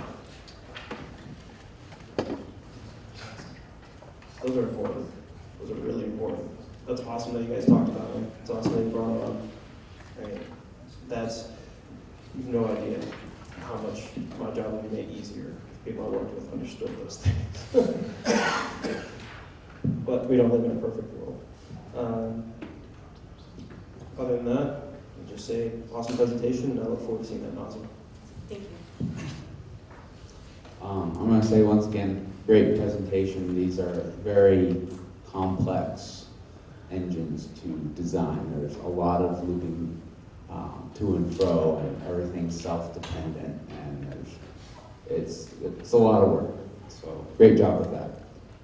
it. Those are important. Those are really important. That's awesome that you guys talked about them. It's awesome that you brought them up. I mean, you've no idea how much my job would be made easier if people I worked with understood those things. But we don't live in a perfect world. Other than that, I'll just say awesome presentation, and I look forward to seeing that nozzle. Thank you. I'm going to say once again, great presentation. These are very complex engines to design. There's a lot of looping to and fro, and everything's self-dependent, and it's a lot of work. So great job with that.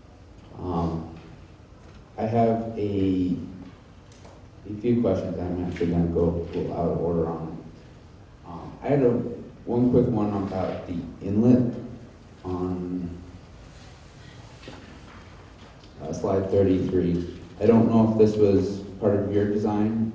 I have a few questions. I'm actually going to go out of order on them. I had one quick one about the inlet on slide 33. I don't know if this was part of your design.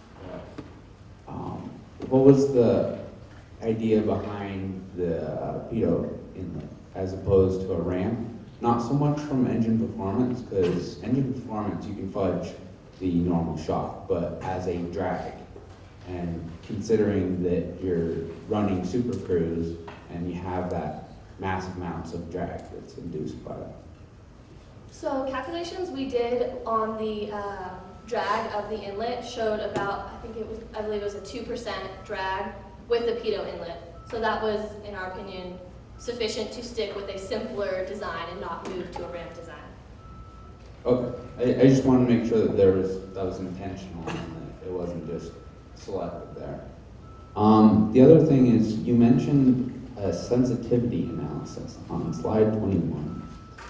What was the idea behind the pitot inlet as opposed to a ramp? Not so much from engine performance, because engine performance you can fudge the normal shock, but as a drag. And considering that you're running supercruise and you have that massive amounts of drag that's induced by that. So calculations we did on the drag of the inlet showed about, I believe it was a 2% drag with the pitot inlet. So that was, in our opinion, sufficient to stick with a simpler design and not move to a ramp design. Okay, I just wanted to make sure that that was intentional and that it wasn't just selected there. The other thing is you mentioned a sensitivity analysis on slide 21.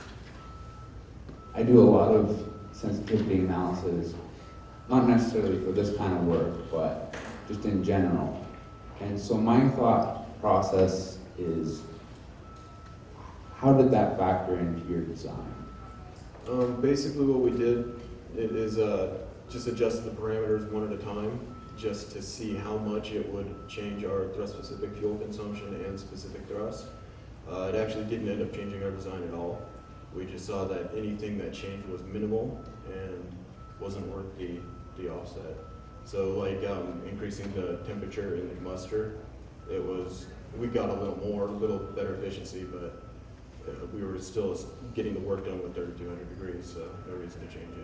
I do a lot of sensitivity analysis, not necessarily for this kind of work, but just in general. And so my thought process is, how did that factor into your design? Basically what we did is just adjust the parameters one at a time, just to see how much it would change our thrust-specific fuel consumption and specific thrust. It actually didn't end up changing our design at all. We just saw that anything that changed was minimal and wasn't worth the offset. So like increasing the temperature in the combustor, we got a little better efficiency, but we were still getting the work done with 3,200 degrees, so no reason to change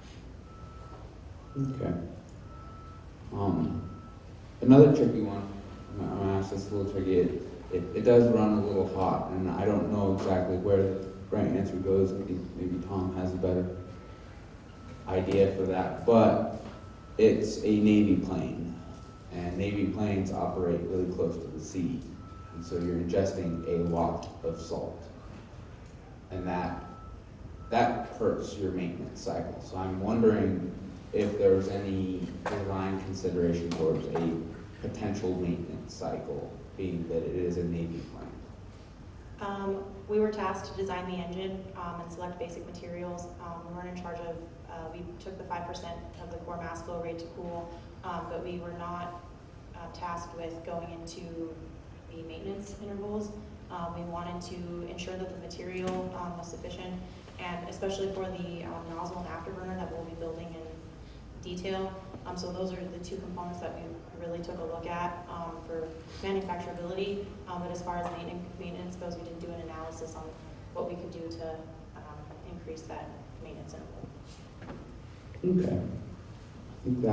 it. Okay. Another tricky one, I'm going to ask this a little tricky. It does run a little hot, and I don't know exactly where the right answer goes. Maybe Tom has a better idea for that. But it's a Navy plane, and Navy planes operate really close to the sea, and so you're ingesting a lot of salt, and that hurts your maintenance cycle. So I'm wondering if there was any design consideration towards a potential maintenance cycle, being that it is a Navy plane. We were tasked to design the engine and select basic materials. We weren't in charge of, we took the 5% of the core mass flow rate to cool, but we were not tasked with going into the maintenance intervals. We wanted to ensure that the material was sufficient, and especially for the nozzle and afterburner that we'll be building in detail. So those are the two components that we really took a look at for manufacturability. But as far as maintenance goes, we didn't do an analysis on what we could do to increase that maintenance interval. Okay. I think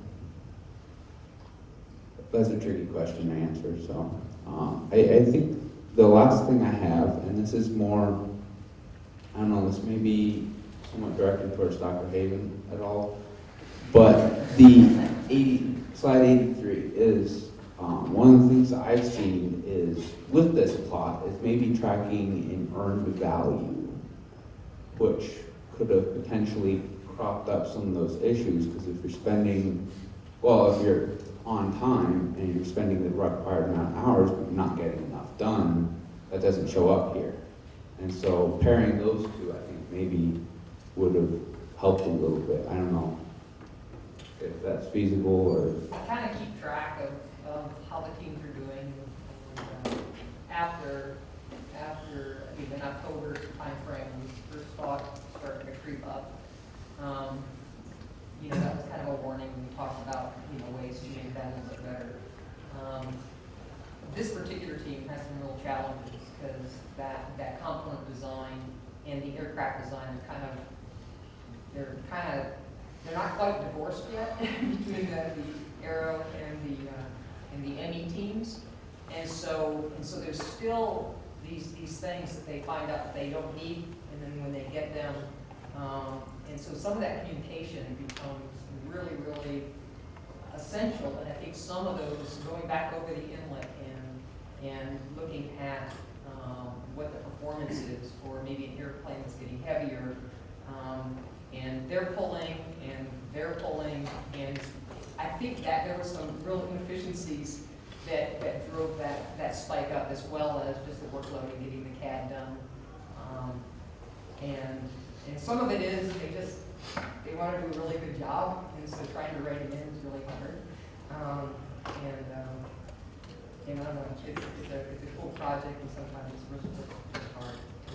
that's a tricky question to answer. So I think the last thing I have, and this is more, I don't know, this may be somewhat directed towards Dr. Haven at all, but the slide 83 is one of the things that I've seen is with this plot is maybe tracking an earned value, which could have potentially cropped up some of those issues, because if you're spending, well, if you're on time and you're spending the required amount of hours but not getting enough done, that doesn't show up here. And so pairing those two, I think maybe would have helped a little bit. I don't know if that's feasible or... I kind of keep track of how the teams are doing. And, after the October timeframe, we first thought started to creep up. You know, that was kind of a warning when we talked about, you know, ways to make that a little bit better. This particular team has some real challenges because that component design and the aircraft design are they're not quite divorced yet between the Aero and the ME teams, and so there's still these things that they find out that they don't need, and then when they get them, and so some of that communication becomes really, really essential. And I think some of those, going back over the inlet and looking at what the performance is for maybe an airplane that's getting heavier, and they're pulling, and I think that there were some real inefficiencies that drove that spike up, as well as just the workload and getting the CAD done. And some of it is they want to do a really good job, and so trying to write it in is really hard. And I don't know, it's a cool project, and sometimes it's really hard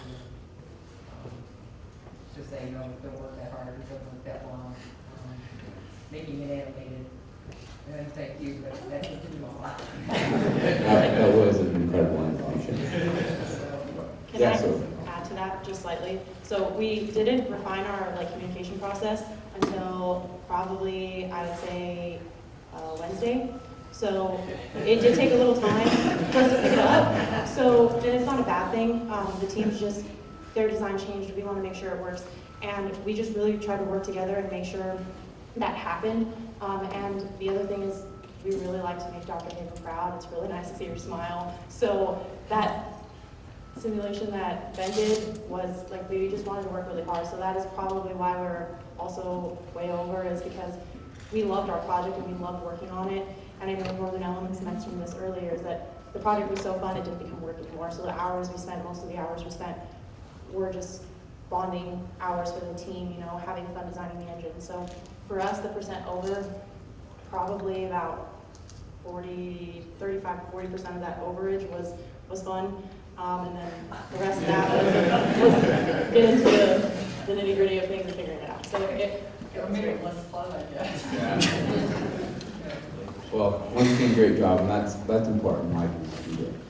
to say, no, don't work that hard, don't work that long. Making it animated. And thank you, but that took me a lot. That was an incredible animation. Can I add to that just slightly? So we didn't refine our communication process until probably, I would say, Wednesday. So it did take a little time for us to pick it up. So and it's not a bad thing. The team's just, their design changed. We want to make sure it works. And we just really tried to work together and make sure that happened. And the other thing is we really like to make Dr. Haven proud. It's really nice to see her smile. So that simulation that Ben did was we just wanted to work really hard. So that is probably why we're also way over, is because we loved our project and we loved working on it. And I know Northern Elements mentioned this earlier, is that the project was so fun it didn't become work anymore. So the hours we spent, most of the hours we spent, were just bonding hours for the team, you know, having fun designing the engine. So for us, the percent over, probably about 35 to 40% of that overage was fun. And then the rest of that was get into the nitty gritty of things and figuring it out. So it made it less fun, I guess. Yeah. Well, once again, great job, and that's important, Mike.